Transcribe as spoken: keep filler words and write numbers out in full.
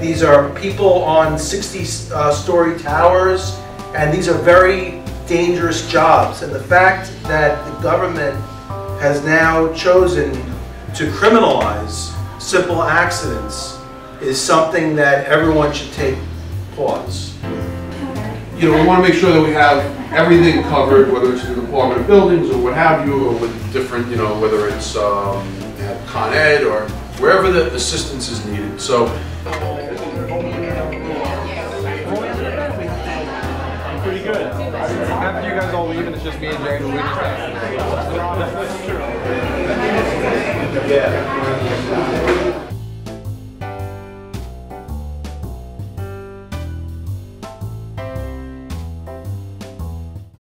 These are people on sixty-story towers, and these are very dangerous jobs. And the fact that the government has now chosen to criminalize simple accidents is something that everyone should take pause. You know, we want to make sure that we have everything covered, whether it's the Department of Buildings or what have you, or with different, you know, whether it's um, at Con Ed or wherever the assistance is needed. So. Pretty good. After you guys all leave and it's just me and Jerry doing it. Yeah.